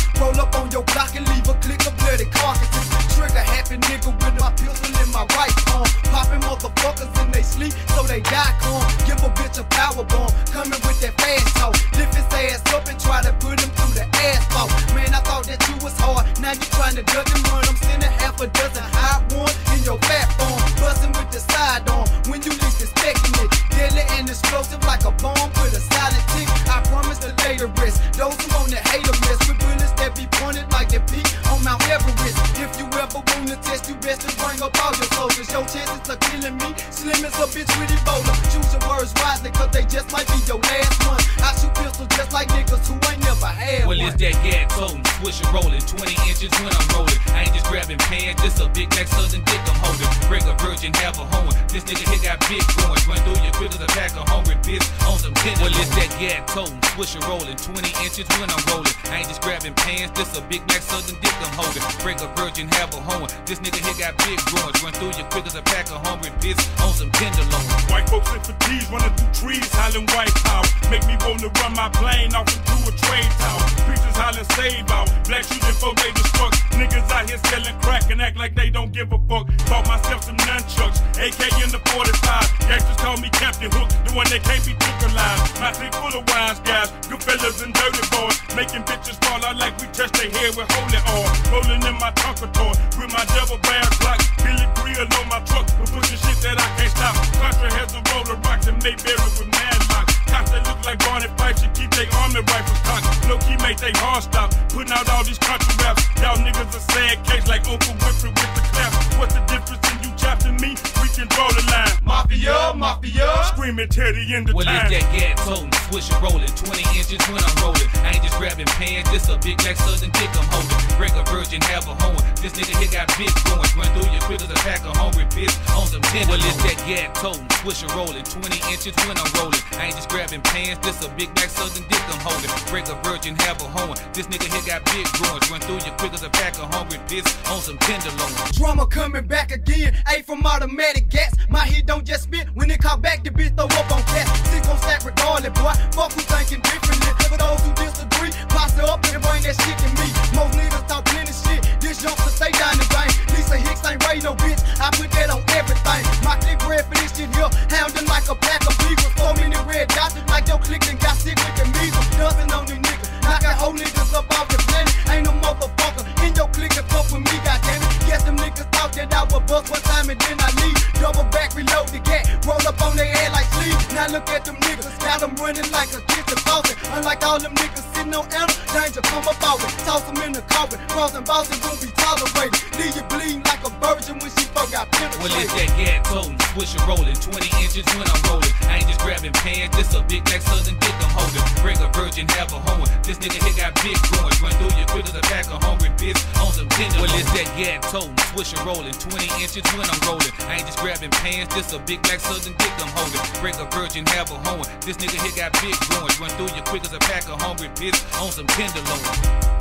Roll up on your block and leave a click of bloody carcasses. Trigger happy nigga with my pistol in my right arm. Popping motherfuckers in they sleep so they die calm. Give a bitch a power bomb, coming with that fast talk. Lift his ass up and try to put him through the asphalt. Man, I thought that you was hard, now you trying to duck and run. I'm sending half a dozen hot one in your fat form. Bustin' with the side on when you least expecting it. Deadly and explosive like a bomb with a silent tick. I promise to lay the rest. Those who want to hate a mess with bullets that be pointed like the peak on Mount Everest. If you ever want to test, you best to bring up all your soldiers. Your chances of killing me, slim as a bitch with Ebola. Choose your words wisely, cause they just might be your last one. I shoot pistols just like niggas who ain't never had well, one. It's that gas toting, swish and rolling, 20 inches when I'm rolling. I ain't just grabbing pants, this a big black southern dick I'm holding. Break a virgin, have a home. This nigga here got big Groinz. Run through your quick as a pack of hungry bitch on some tender. Well, it's that gas toting, swish and rolling, 20 inches when I'm rolling. I ain't just grabbing pants, this a big black southern dick I'm holding. Break a virgin, have a home. This nigga here got big Groinz. Run through your quick as a pack of hungry bitch on some tenderloin. White folks in fatigues, running through trees, hollering white power. Make me want to run my plane off into a trade tower. Preachers hollering save out, black shooting before they destruct. Niggas out here selling crack and act like they don't give a fuck. Bought myself some nunchucks, AK in the 45. Gangsters call me Captain Hook, the one that can't be took alive. My clique full of wise guys, good fellas and dirty boys. Making bitches fall out like we touch their head with holy oil. Rolling in my Tonka toy with my double barrel Glock. Billy Grill on my truck, but pushing shit that I can't stop. Country has a roll of rocks and they bury with mad locks. Cops that look like Barney Fife should keep their army rifles cocked. Low key make they hard stop, putting out all these country raps. Y'all niggas a sad case like Uncle Winfrey with the clap. What's the difference in you chopping me? We can draw the line. Mafia, mafia, screaming till the end of well, time. Well, it's that gas toting, swish and rolling, 20 inches when I'm rolling. I ain't just grabbing pants, this a big black southern dick I'm holding. Break a virgin, have a home. This nigga here got big Groinz. Run through your quick as a pack of hungry bitch on some tender. Well, it's that gas toting, swish and rolling, 20 inches when I'm rolling. I ain't just grabbing pants, this a big black southern dick I'm holding. Break a virgin, have a home. This nigga here got big Groinz. Run through your quick as a pack of hungry bitch on some tenderloin. Drummer coming back again, A from automatic gas. My heat don't just spit, when it caught back, the bitch throw up on cat. Six on stack regardless, boy. Fuck who thinking differently. For those who disagree, posture up and bring that shit to me. Most niggas talk plenty shit, this youngster stay down the drain. Lisa Hicks ain't Ray no bitch, I put that on everything. My click red for this shit here, hounding like a pack of beagles. So many red dots, like your click and got sick with the measles. Dozen on the niggas, knocking whole niggas up off the planet. Ain't no motherfucker in your click and fuck with me, goddammit. Guess them niggas thought that I would bust one time and then I leave. Double back, reload the gat, roll up on their head like sleeves. Now look at them niggas, got them running like a kitchen faucet. Unlike all them niggas sitting on L, Dainjah come up out it. Toss them in the coffin, crossing bosses won't be tolerated. Leave you bleeding like a virgin when she fuck got penetrated. Well, it's that gas toting, swish and rolling, 20 inches when I'm rolling. I ain't just grabbing pants, this a big black southern dick I'm holding. Break a virgin, have a home. This nigga here got big Groinz. Run through your quick as a pack of hungry bitch on some tender. Well, it's that gas toting, swish and rolling, 20 inches when I'm rolling. I ain't just grabbing pants, this a big black southern dick I'm holding. Break a virgin, have a home. This nigga here got big Groinz. Run through your quick as a pack of hungry bitch on some tenderloin.